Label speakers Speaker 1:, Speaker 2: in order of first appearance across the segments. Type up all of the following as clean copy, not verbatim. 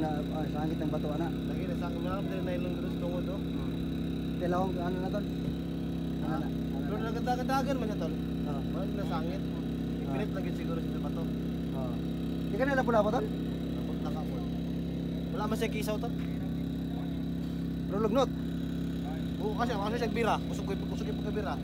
Speaker 1: na sangit ng bato ana.
Speaker 2: Lagi na sangit na diri na ilong gusto tungod do.
Speaker 1: Tilawong ano na tol? Ano na?
Speaker 2: Pero nagdagan man na tol. Man na sangit. Ipilit lagi siguro sa bato.
Speaker 1: Di ka nila pula pa tol?
Speaker 2: Napunta ka po. Wala man siya kisaw tol.
Speaker 1: Pero lugnot.
Speaker 2: Oo, kasi siya bira. Kusog ko bira.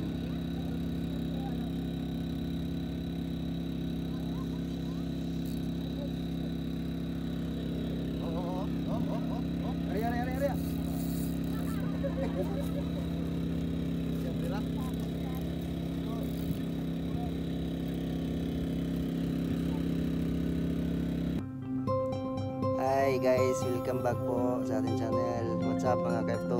Speaker 1: Ari.
Speaker 2: Siya bira.
Speaker 1: Hi guys, welcome back po sa ating channel. What's up mga Kefto?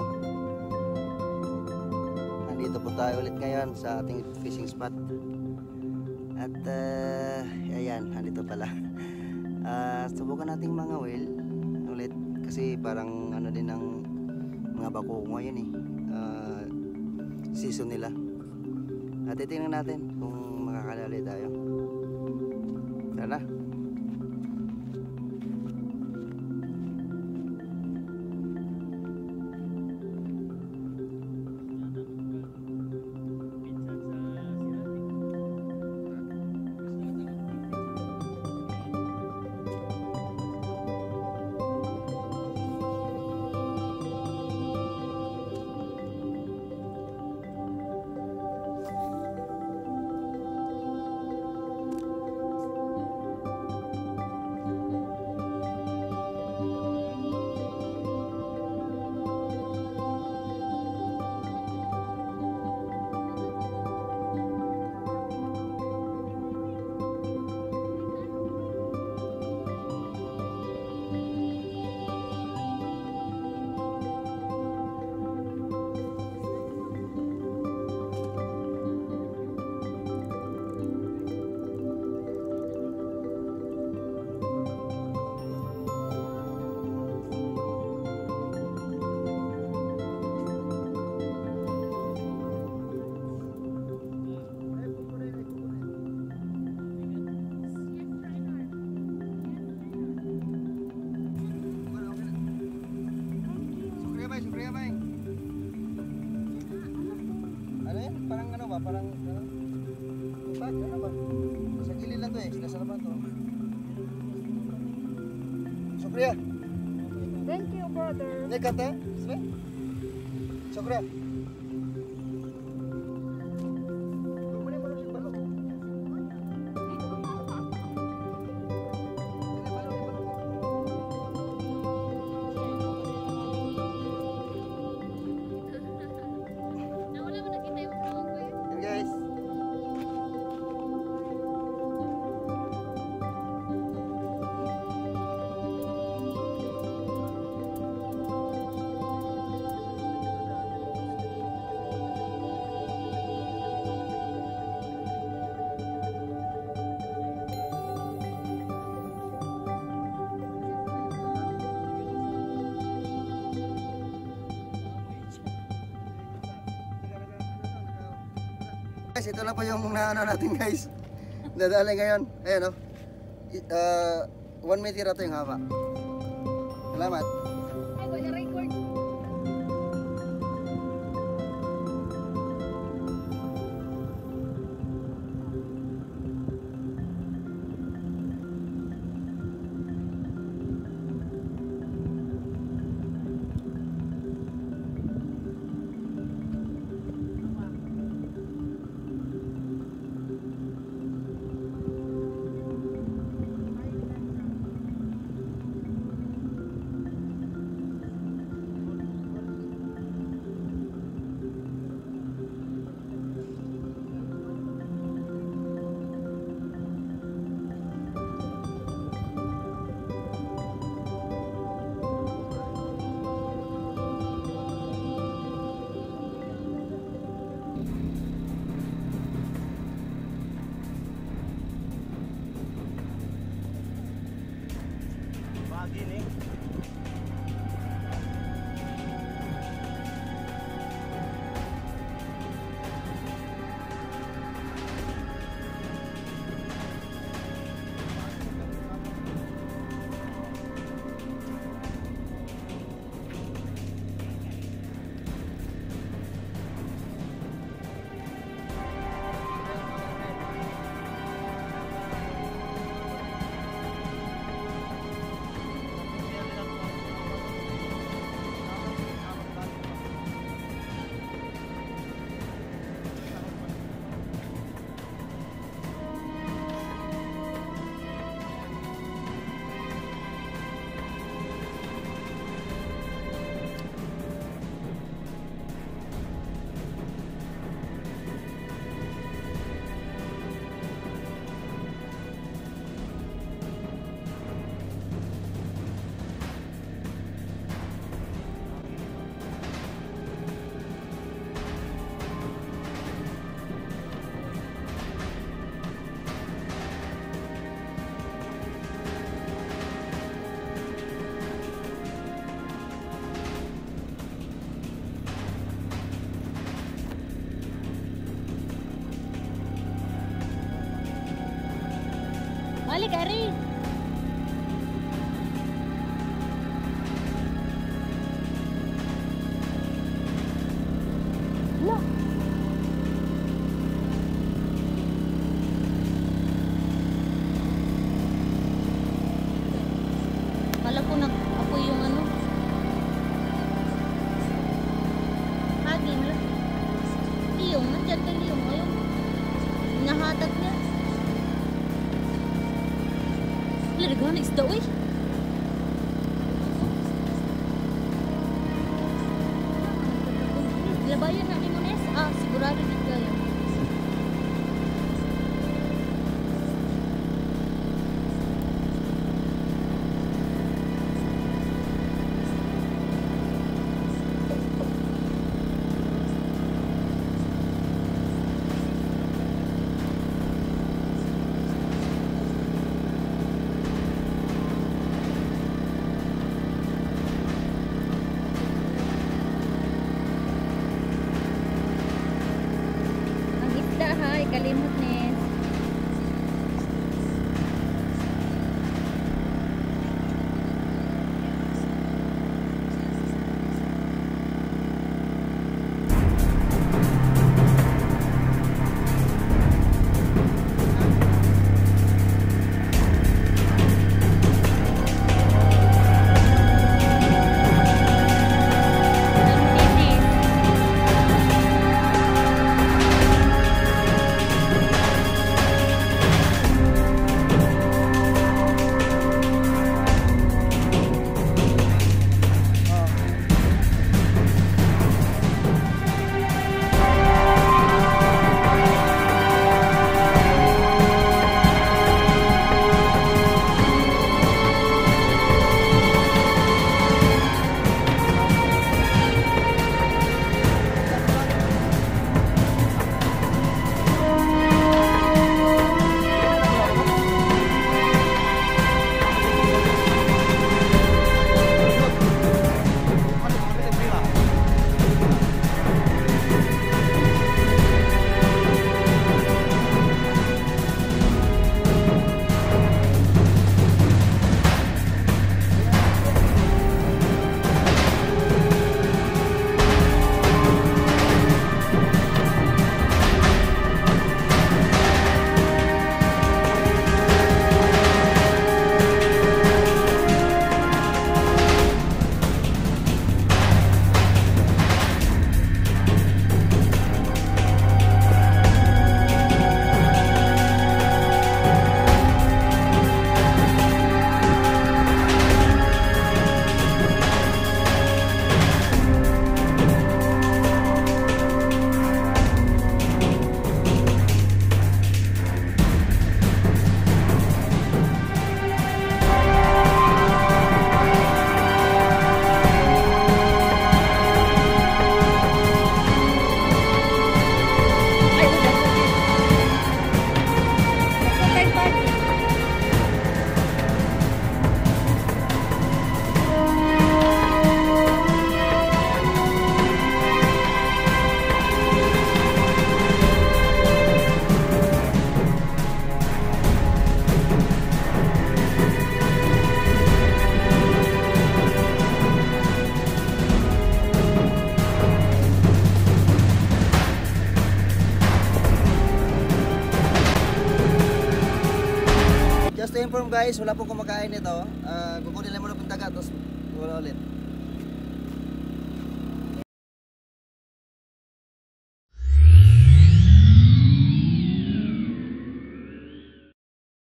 Speaker 1: Nandito po tayo ulit ngayon sa ating fishing spot. At ayan, nandito pala. Subukan nating mga whale ulit kasi parang ano din ng mga bako ngayon eh. Season nila. At titingnan natin kung makakalali tayo. Tara. Parang ipat, ano ba? Sa gilid lang to eh, sila sa laban to. Sukriya!
Speaker 3: Thank you, brother.
Speaker 1: Nekate? Sukriya! Guys, ito na po yung naano natin guys. Dadali ngayon. Ayan o. 1 meter ito yung haba. Salamat.
Speaker 3: Ay, wala record.
Speaker 2: Gini.
Speaker 4: Ari. Lo. Kala ko nag-apoy yung ano. Hagin lang. Liyong, nandyan kay Liyong. Ayun. Hinahatak niya. Larga na isda, uy. Labayan na ni Mones. Ah, sigurado din kayo. Ang isda ha, ikalimot Nes. Ang bilis. Ay, udah. Sampai pagi.
Speaker 1: Just to inform guys, wala pong kumakain nito. Kukunin lang muna pong taga, tapos wala ulit.